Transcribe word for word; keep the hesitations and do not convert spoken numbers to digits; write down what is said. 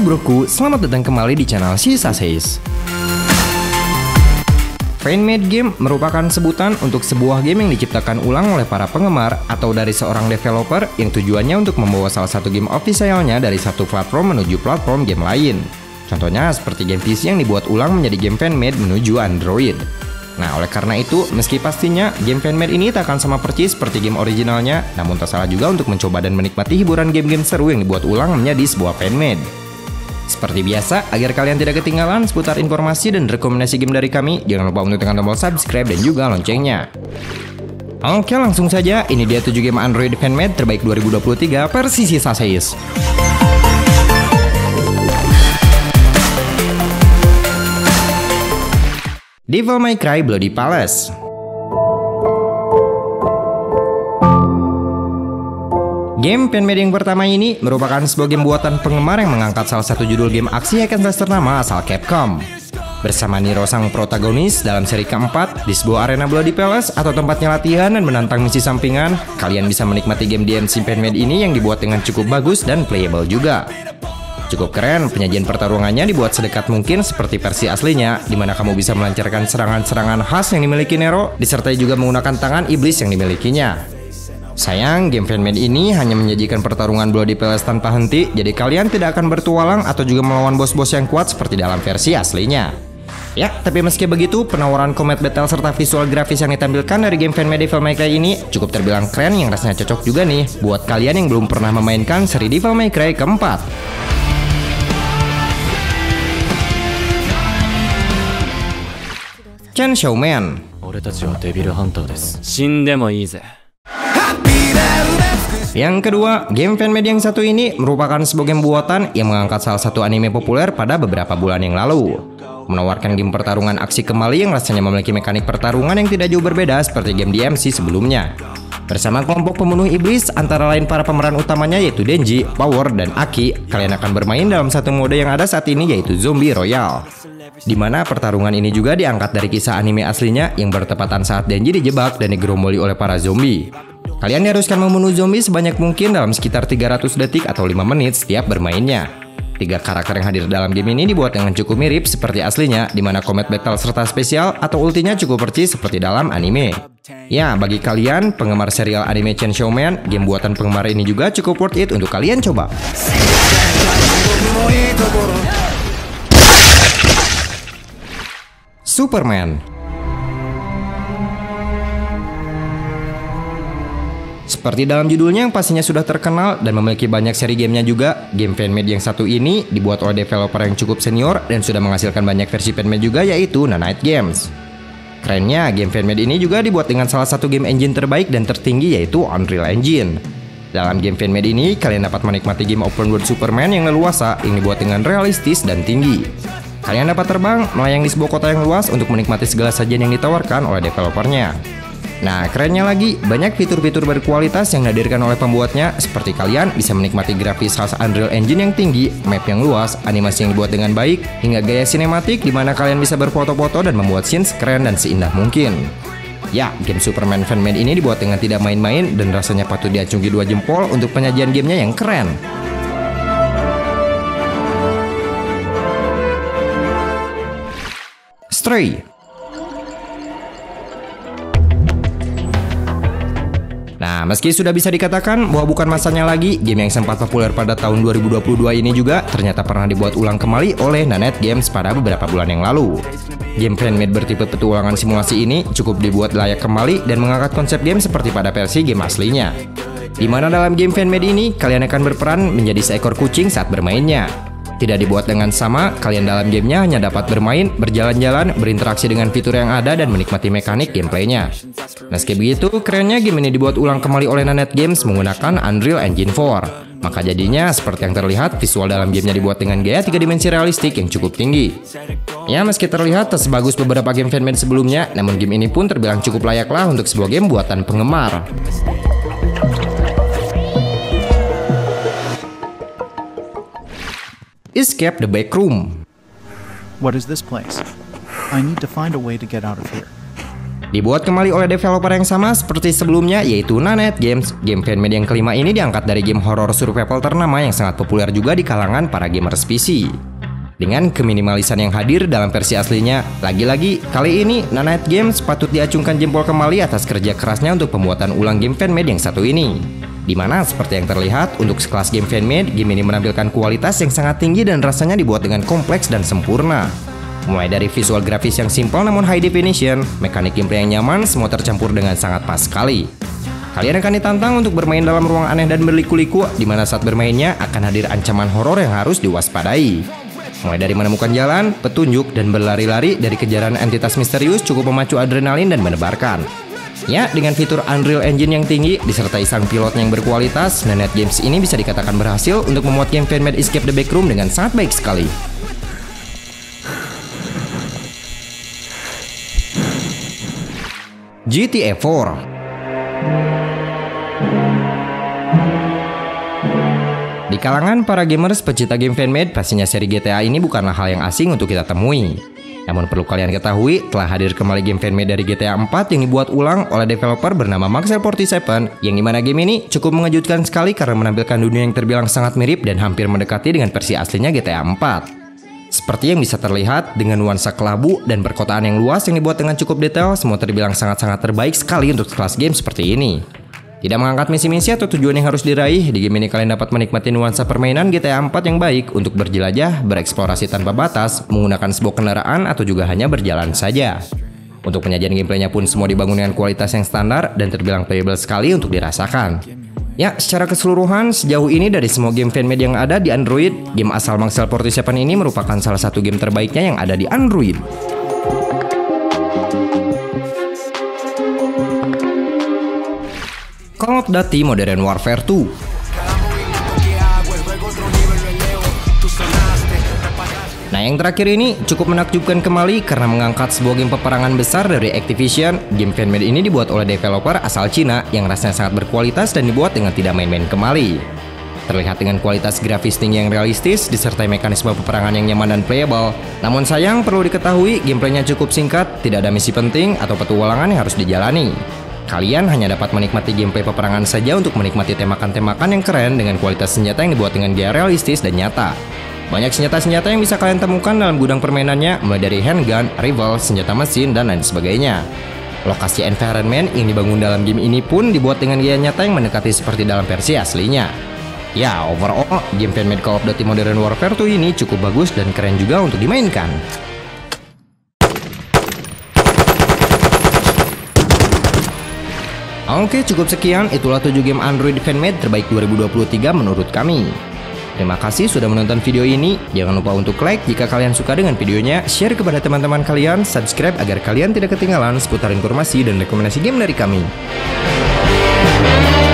broku, selamat datang kembali di channel Sisa Says. Fan-made game merupakan sebutan untuk sebuah game yang diciptakan ulang oleh para penggemar atau dari seorang developer yang tujuannya untuk membawa salah satu game officialnya dari satu platform menuju platform game lain. Contohnya seperti game P C yang dibuat ulang menjadi game fan-made menuju Android. Nah, oleh karena itu, meski pastinya game fan-made ini tak akan sama persis seperti game originalnya, namun tak salah juga untuk mencoba dan menikmati hiburan game-game seru yang dibuat ulang menjadi sebuah fan-made. Seperti biasa, agar kalian tidak ketinggalan seputar informasi dan rekomendasi game dari kami, jangan lupa untuk tekan tombol subscribe dan juga loncengnya. Oke, langsung saja, ini dia tujuh game Android fan-made terbaik dua ribu dua puluh tiga versi Sisa Says. Devil May Cry Bloody Palace. Game fan-made yang pertama ini merupakan sebuah game buatan penggemar yang mengangkat salah satu judul game aksi hack and slash ternama asal Capcom. Bersama Nero sang protagonis dalam seri keempat, di sebuah arena Bloody Palace atau tempatnya latihan dan menantang misi sampingan, kalian bisa menikmati game D M C fan-made ini yang dibuat dengan cukup bagus dan playable juga. Cukup keren, penyajian pertarungannya dibuat sedekat mungkin seperti versi aslinya, di mana kamu bisa melancarkan serangan-serangan khas yang dimiliki Nero, disertai juga menggunakan tangan iblis yang dimilikinya. Sayang, game fan-made ini hanya menyajikan pertarungan Bloody Palace tanpa henti, jadi kalian tidak akan bertualang atau juga melawan bos-bos yang kuat seperti dalam versi aslinya. Ya, tapi meski begitu, penawaran combat battle serta visual grafis yang ditampilkan dari game fan-made Devil May Cry ini cukup terbilang keren yang rasanya cocok juga nih buat kalian yang belum pernah memainkan seri Devil May Cry keempat. Chainsaw Man. Yang kedua, game fan-made yang satu ini merupakan sebuah game buatan yang mengangkat salah satu anime populer pada beberapa bulan yang lalu. Menawarkan game pertarungan aksi kembali yang rasanya memiliki mekanik pertarungan yang tidak jauh berbeda seperti game D M C sebelumnya. Bersama kelompok pembunuh iblis, antara lain para pemeran utamanya yaitu Denji, Power, dan Aki, kalian akan bermain dalam satu mode yang ada saat ini yaitu Zombie Royale. Di mana pertarungan ini juga diangkat dari kisah anime aslinya yang bertepatan saat Denji dijebak dan digeromboli oleh para zombie. Kalian diharuskan membunuh zombie sebanyak mungkin dalam sekitar tiga ratus detik atau lima menit setiap bermainnya. Tiga karakter yang hadir dalam game ini dibuat dengan cukup mirip seperti aslinya, di mana combat battle serta spesial atau ultinya cukup persis seperti dalam anime. Ya, bagi kalian penggemar serial anime Chainsaw Man, game buatan penggemar ini juga cukup worth it untuk kalian coba. Superman. Seperti dalam judulnya yang pastinya sudah terkenal dan memiliki banyak seri gamenya juga, game fan-made yang satu ini dibuat oleh developer yang cukup senior dan sudah menghasilkan banyak versi fan-made juga yaitu Nanite Games. Kerennya, game fan-made ini juga dibuat dengan salah satu game engine terbaik dan tertinggi yaitu Unreal Engine. Dalam game fan-made ini, kalian dapat menikmati game open world Superman yang leluasa yang dibuat dengan realistis dan tinggi. Kalian dapat terbang, melayang di sebuah kota yang luas untuk menikmati segala sajian yang ditawarkan oleh developernya. Nah, kerennya lagi, banyak fitur-fitur berkualitas yang dihadirkan oleh pembuatnya, seperti kalian bisa menikmati grafis khas Unreal Engine yang tinggi, map yang luas, animasi yang dibuat dengan baik, hingga gaya sinematik di mana kalian bisa berfoto-foto dan membuat scenes keren dan seindah mungkin. Ya, game Superman fan-made ini dibuat dengan tidak main-main dan rasanya patut diacungi dua jempol untuk penyajian gamenya yang keren. Stray. Nah, meski sudah bisa dikatakan bahwa bukan masanya lagi, game yang sempat populer pada tahun dua ribu dua puluh dua ini juga ternyata pernah dibuat ulang kembali oleh Nanite Games pada beberapa bulan yang lalu. Game fan-made bertipe petualangan simulasi ini cukup dibuat layak kembali dan mengangkat konsep game seperti pada versi game aslinya. Di mana dalam game fan-made ini, kalian akan berperan menjadi seekor kucing saat bermainnya. Tidak dibuat dengan sama, kalian dalam gamenya hanya dapat bermain, berjalan-jalan, berinteraksi dengan fitur yang ada dan menikmati mekanik gameplaynya. Meski begitu, kerennya game ini dibuat ulang kembali oleh Nanite Games menggunakan Unreal Engine empat. Maka jadinya seperti yang terlihat, visual dalam gamenya dibuat dengan gaya tiga dimensi realistik yang cukup tinggi. Ya, meski terlihat tak sebagus beberapa game fan-made sebelumnya, namun game ini pun terbilang cukup layaklah untuk sebuah game buatan penggemar. Escape the Backroom. What is this place? I need to find a way to get out of here. Dibuat kembali oleh developer yang sama seperti sebelumnya, yaitu Nanite Games. Game fanmade yang kelima ini diangkat dari game horror survival ternama yang sangat populer juga di kalangan para gamers P C. Dengan keminimalisan yang hadir dalam versi aslinya, lagi-lagi kali ini Nanite Games patut diacungkan jempol kembali atas kerja kerasnya untuk pembuatan ulang game fanmade yang satu ini. Dimana seperti yang terlihat, untuk sekelas game fanmade, game ini menampilkan kualitas yang sangat tinggi dan rasanya dibuat dengan kompleks dan sempurna. Mulai dari visual grafis yang simpel namun high definition, mekanik gameplay yang nyaman, semua tercampur dengan sangat pas sekali. Kalian akan ditantang untuk bermain dalam ruang aneh dan berliku-liku, di mana saat bermainnya akan hadir ancaman horor yang harus diwaspadai. Mulai dari menemukan jalan, petunjuk, dan berlari-lari dari kejaran entitas misterius cukup memacu adrenalin dan menebarkan. Ya, dengan fitur Unreal Engine yang tinggi, disertai sang pilotnya yang berkualitas, Nanite Games ini bisa dikatakan berhasil untuk membuat game fanmade Escape the Backroom dengan sangat baik sekali. G T A empat. Di kalangan para gamers pecinta game fanmade, pastinya seri G T A ini bukanlah hal yang asing untuk kita temui. Namun perlu kalian ketahui, telah hadir kembali game fanmade dari G T A empat yang dibuat ulang oleh developer bernama Maxel empat puluh tujuh, yang dimana game ini cukup mengejutkan sekali karena menampilkan dunia yang terbilang sangat mirip dan hampir mendekati dengan versi aslinya G T A empat. Seperti yang bisa terlihat, dengan nuansa kelabu dan perkotaan yang luas yang dibuat dengan cukup detail, semua terbilang sangat-sangat terbaik sekali untuk kelas game seperti ini. Tidak mengangkat misi-misi atau tujuan yang harus diraih, di game ini kalian dapat menikmati nuansa permainan G T A empat yang baik untuk berjelajah, bereksplorasi tanpa batas, menggunakan sebuah kendaraan atau juga hanya berjalan saja. Untuk penyajian gameplaynya pun semua dibangun dengan kualitas yang standar dan terbilang playable sekali untuk dirasakan. Ya, secara keseluruhan, sejauh ini dari semua game fanmade yang ada di Android, game asal Maxel empat puluh tujuh ini merupakan salah satu game terbaiknya yang ada di Android. Call of Duty Modern Warfare dua. Nah, yang terakhir ini cukup menakjubkan kembali karena mengangkat sebuah game peperangan besar dari Activision. Game fanmade ini dibuat oleh developer asal Cina yang rasanya sangat berkualitas dan dibuat dengan tidak main-main kembali. Terlihat dengan kualitas grafis tinggi yang realistis disertai mekanisme peperangan yang nyaman dan playable. Namun sayang, perlu diketahui gameplaynya cukup singkat, tidak ada misi penting atau petualangan yang harus dijalani. Kalian hanya dapat menikmati gameplay peperangan saja untuk menikmati tembakan-tembakan yang keren dengan kualitas senjata yang dibuat dengan gaya realistis dan nyata. Banyak senjata-senjata yang bisa kalian temukan dalam gudang permainannya, mulai dari handgun, rifle, senjata mesin, dan lain sebagainya. Lokasi environment yang dibangun dalam game ini pun dibuat dengan gaya nyata yang mendekati seperti dalam versi aslinya. Ya, overall, game fanmade Call of Duty Modern Warfare dua ini cukup bagus dan keren juga untuk dimainkan. Oke, cukup sekian, itulah tujuh game Android fanmade terbaik dua ribu dua puluh tiga menurut kami. Terima kasih sudah menonton video ini. Jangan lupa untuk like jika kalian suka dengan videonya, share kepada teman-teman kalian, subscribe agar kalian tidak ketinggalan seputar informasi dan rekomendasi game dari kami.